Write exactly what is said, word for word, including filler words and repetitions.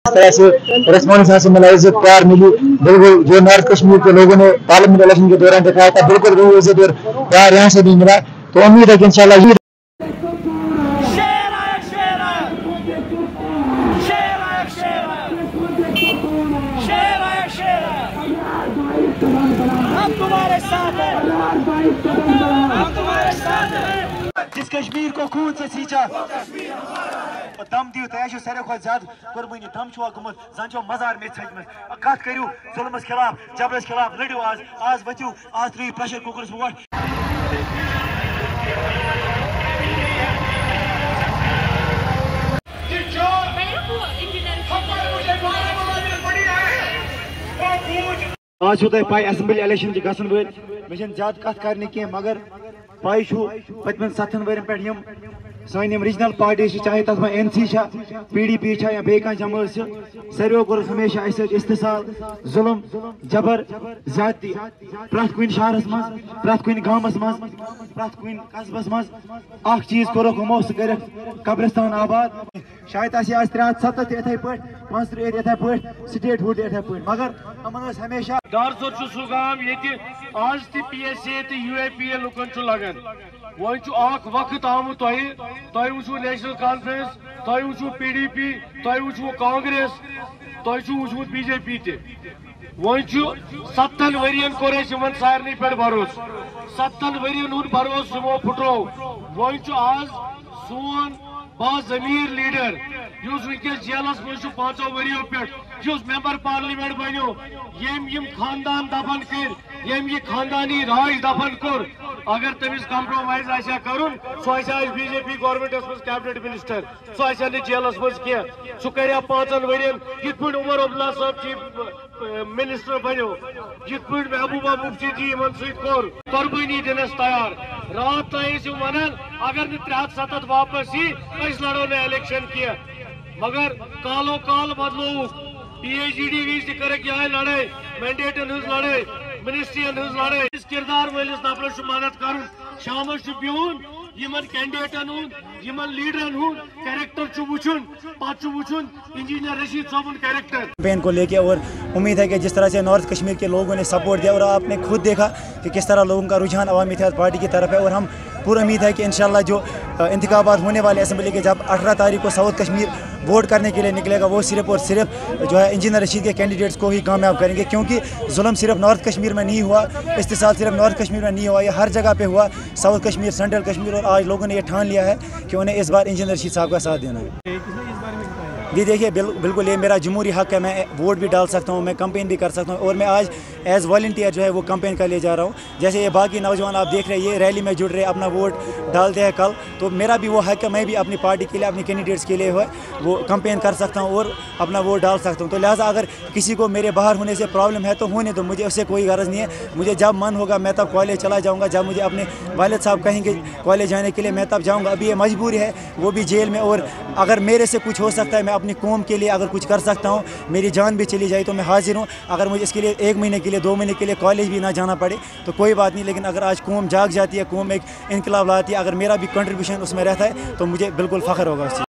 इस तरह से रेस्पॉन्स से मिला, इज्जत प्यार मिली। बिल्कुल जो नॉर्थ कश्मीर के लोगों ने पार्लियामेंट इलेक्शन के दौरान दिखाया था, बिल्कुल वो इज्जत और प्यार यहाँ से भी मिला। तो उम्मीद है कि इंशाल्लाह ये जिस कश्मीर को खून से सींचा दम दियो तय सारे खुद ज्यादा कुर्बानी दम छुआ गुमत जन छो मजार में छजमत कत करू जुल्मस खिलाफ जबरस खिलाफ लड़ियो आज आज बचू आज त्रियो प्रेशर कुकरस वोट आज तुम पाई असेंबली इलेक्शन गसन वे मे ज्यादा कत करने की मगर पाई पतम सतन वर पे सन रीजनल पार्टी चाहे तथ N C P D P या बे जमात सारो कोर हमेशा इस्तेसाल जुल्म जबर ज्यादती प्रत कुन शहरस मज प्रत कुन गामस मज प्रत कुन कस्बस मज चीज कोरक हमो सह कर कब्रिस्तान आबाद शायद आज त्रे हथ सतत इथे पे पांच त्रिह इथे पे स्टेट हुड इथे पे मगर अमन हमेशा दारसोर सह गाम ये आज ती पी एस ए तो यू ए पी ए लुकन लगन वो वक्त आमुत तुम वो नेशनल कॉन्फ्रेंस तुम वो पी डी पी तुम वो कांग्रेस तुम वो बी जे पी वो सत्तन वरियन कोर सारे पे भरोस सत्तन वरियन हूं भरोस वो फुटो वो आज सोन बाज़मीर लीडर वनकस जेलस मज पांचो वरियो पे मेंबर पार्लियामेंट बनो यम यम खानदान दफन कर यम ये खानदानी राज दफन कोर अगर तमिस कंप्रोमाइज आशा करुन सह बीजेपी गवर्नमेंटस मज कैबिनेट मिनिस्टर सह जेलस मज कह सह कर पांचन वरियन ये उमर अब्दुल्ला साहब चीफ मिनिस्टर बनो ये महबूबा मुफ्ती जी इन सोर कुर्बानी दिनस तैयार रात तक वन अगर न त्रे हथ सतत वापस यी लड़ो न इलेक्शन कह मगर कालो काल बदलो पी एच डी विज कर लड़ाई मैंडेटन हज लड़ाई मिनिस्ट्रियन हज लड़ाई इस किरदार वलिस नफरस मदद कर शामस बिहुन यमन कैंडिडेटन हूं यमन लीडरन हूं कैरेक्टर वुचुन पत वुचुन इंजीनियर रशीद साहब कैरेक्टर कैंपेन को लेके। और उम्मीद है कि जिस तरह से नॉर्थ कश्मीर के लोगों ने सपोर्ट दिया और आपने खुद देखा कि किस तरह लोगों का रुझान अवामी इत्तेहाद पार्टी की तरफ है। और हम पूरी उम्मीद है कि इंशाल्लाह जो इंतखाबात होने वाले असेंबली के जब अठारह तारीख को साउथ कश्मीर वोट करने के लिए निकलेगा वो सिर्फ और सिर्फ जो है इंजीनियर रशीद के कैंडिडेट्स को ही कामयाब करेंगे, क्योंकि जुल्म सिर्फ नॉर्थ कश्मीर में नहीं हुआ, इस्तेसाल सिर्फ नॉर्थ कश्मीर में नहीं हुआ, ये हर जगह पे हुआ, साउथ कश्मीर, सेंट्रल कश्मीर। और आज लोगों ने ये ठान लिया है कि उन्हें इस बार इंजीनियर रशीद साहब का साथ देना है। जी देखिए बिल, बिल्कुल ये मेरा जमहूरी हक है, मैं वोट भी डाल सकता हूँ, मैं कंपेन भी कर सकता हूँ और मैं आज एज वॉलंटियर जो है वो कंपेन कर ले जा रहा हूँ। जैसे ये बाकी नौजवान आप देख रहे हैं ये रैली में जुड़ रहे अपना वोट डालते हैं कल, तो मेरा भी वो हक है, मैं भी अपनी पार्टी के लिए अपनी कैंडिडेट्स के लिए है वो कंपेन कर सकता हूँ और अपना वोट डाल सकता हूँ। तो लिहाजा अगर किसी को मेरे बाहर होने से प्रॉब्लम है तो होने दो, मुझे उससे कोई गरज नहीं है। मुझे जब मन होगा मैं तब कॉलेज चला जाऊँगा, जब मुझे अपने वालिद साहब कहेंगे कॉलेज जाने के लिए मैं तब जाऊँगा। अभी ये मजबूरी है, वो भी जेल में, और अगर मेरे से कुछ हो सकता है, मैं अपनी कौम के लिए अगर कुछ कर सकता हूँ, मेरी जान भी चली जाए तो मैं हाजिर हूँ। अगर मुझे इसके लिए एक महीने के लिए दो महीने के लिए कॉलेज भी ना जाना पड़े तो कोई बात नहीं, लेकिन अगर आज कौम जाग जाती है, कौम एक इनकलाब लाती है, अगर मेरा भी कंट्रीब्यूशन उसमें रहता है तो मुझे बिल्कुल फ़ख्र होगा उससे।